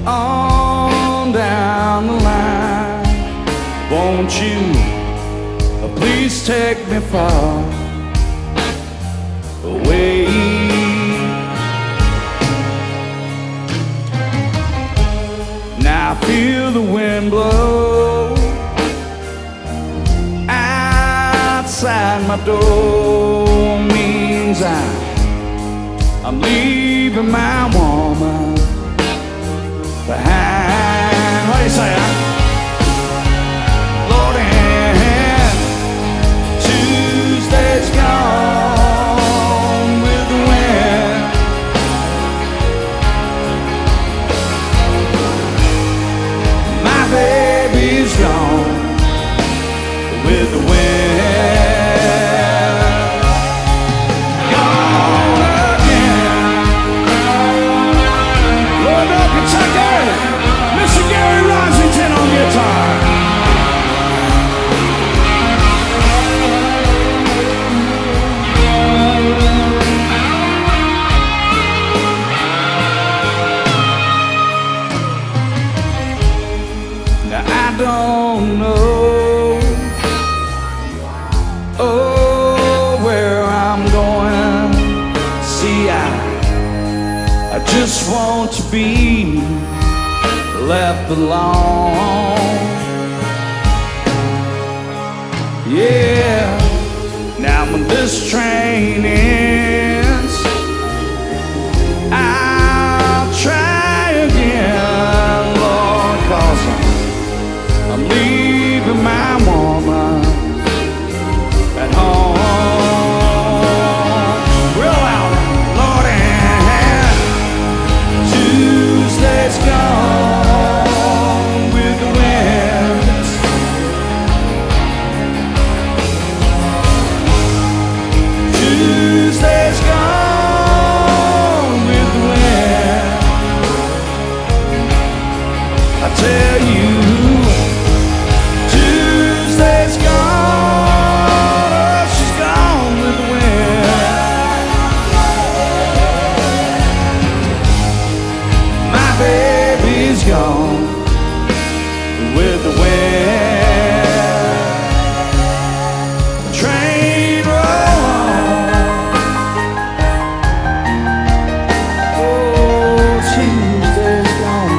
on down the line. Won't you please take me far away? Now I feel the wind blow outside my door. Means I'm leaving my woman behind. What do you say, huh? Lord, and Tuesday's gone with the wind. My baby's gone with the wind. I don't know, oh, where I'm going. See, I just want to be left alone. Yeah, now when this train ends, I'll try again, Lord, 'cause I'm leaving my woman at home. Real loud, Lord, and Tuesday's gone with the wind. Tuesday's gone with the wind. I tell you, Tuesday's gone, oh, she's gone with the wind. My baby's gone with the wind. Train roll on. Oh, Tuesday's gone.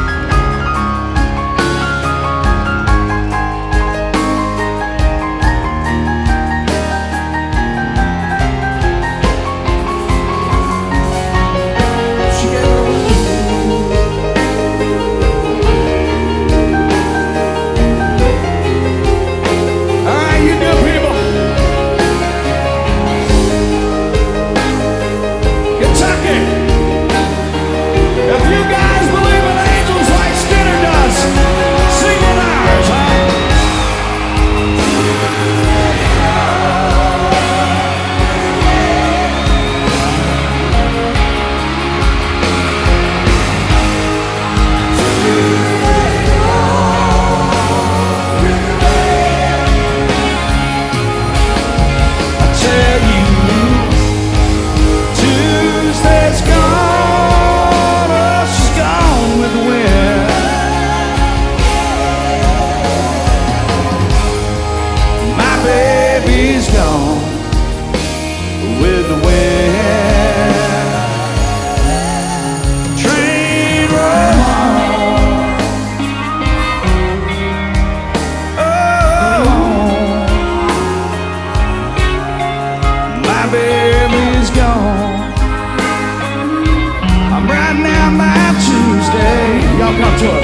Baby's gone with the wind. Train roll on. Oh, my baby's gone. I'm riding out my Tuesday. Y'all come to it.